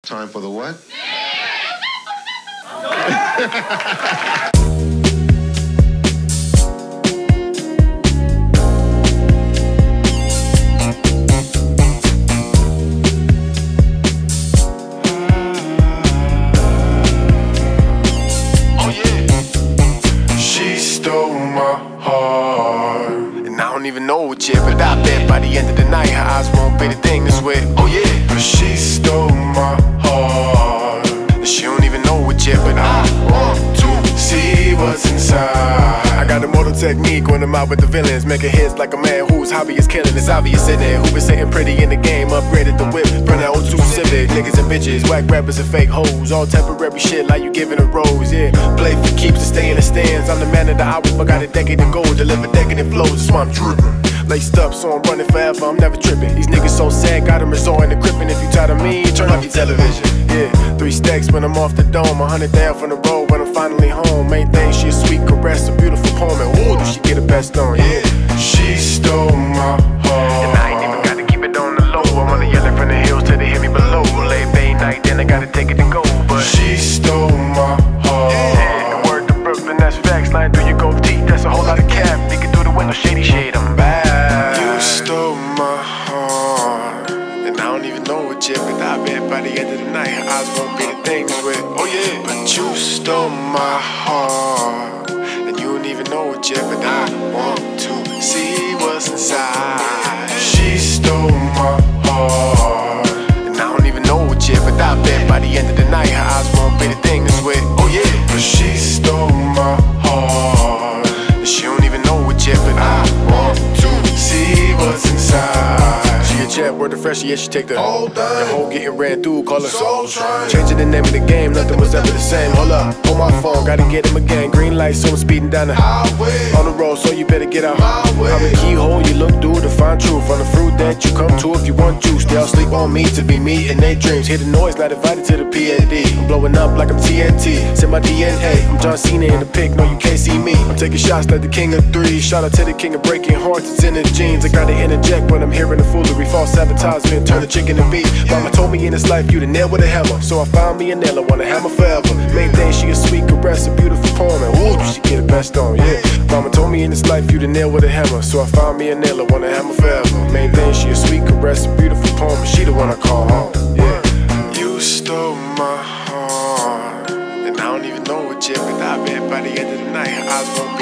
Time for the what? Oh yeah. She stole my heart, and I don't even know it yet, but I bet by the end of the night her eyes won't be the thing that's wet. Oh yeah. But she stole my heart, and she don't even know it yet, but I want to see what's inside. I got a mortal technique when I'm out with the villains, making hits like a man whose hobby is killing. It's obvious in it, who been sitting pretty in the game, upgraded the whip, burn that 02 Civic. Niggas and bitches, whack rappers and fake hoes, all temporary shit like you giving a rose. Yeah, play for keeps to stay in the stands. I'm the man of the hour, but got a decade to go, deliver decadent flows. That's why I'm dripping. Laced up, so I'm running forever, I'm never tripping. These niggas so sad, got them resorting to crippin'. If you tired of me, turn off your television. Yeah, 3 stacks when I'm off the dome, 100 down from the road when I'm finally home. Main thing, she a sweet caress, a beautiful poem, and ooh, do she get the best on? Yeah, she stole my heart, and I ain't even gotta keep it on the low. I wanna yell it from the hills till they hear me below. Late Bay night, then I gotta take it to go. But she stole my heart. Yeah, and word to Brooklyn, that's facts. Lying through your gold teeth, that's a whole lot of cap. Peeking through the window, shady shade, I'm back. You stole my heart, and I don't even know it yet, but I bet by the end of the night her eyes won't be the things with. Oh yeah, but you stole my heart, and you don't even know it yet, but I want to see what's inside. She stole my heart, and I don't even know it yet, but I bet by the end of the night her eyes won't be the thing that's with. Oh yeah, but she stole my heart, and she don't even know it yet, but I want to see what's inside. She a jet, word of fresh, yeah, she take the whole thing. The whole getting ran through, call her Soul Train. Changing the name of the game, nothing was ever the same. Hold up, on my phone, gotta get him again. Green light, so I'm speeding down the highway. On the road, so you better get out my way. I'm the keyhole, you look through to find truth. On the fruit that you come to if you want juice. They all sleep on me to be me in their dreams. Hear the noise, not invited to the PAD. I'm blowing up like I'm TNT, send my DNA. I'm John Cena in the pic, no you can't see me. I'm taking shots like the king of 3. Shout out to the king of breaking hearts, it's in his genes. I gotta interject when I'm hearing the foolery. False advertisement, turn the chicken to beef. Mama told me in this life you the nail with a hammer, so I found me a nail, I want a hammer forever. Main thing, she a sweet caress, a beautiful poem, and ooh, she get the best on, yeah. Mama told me in this life you the nail with a hammer, so I found me a nail, I want a hammer forever. Main thing, she a sweet caress, a beautiful poem, and she the one I call home, yeah. You stole my heart, and I don't even know it yet, but I bet by the end of the night her eyes won't be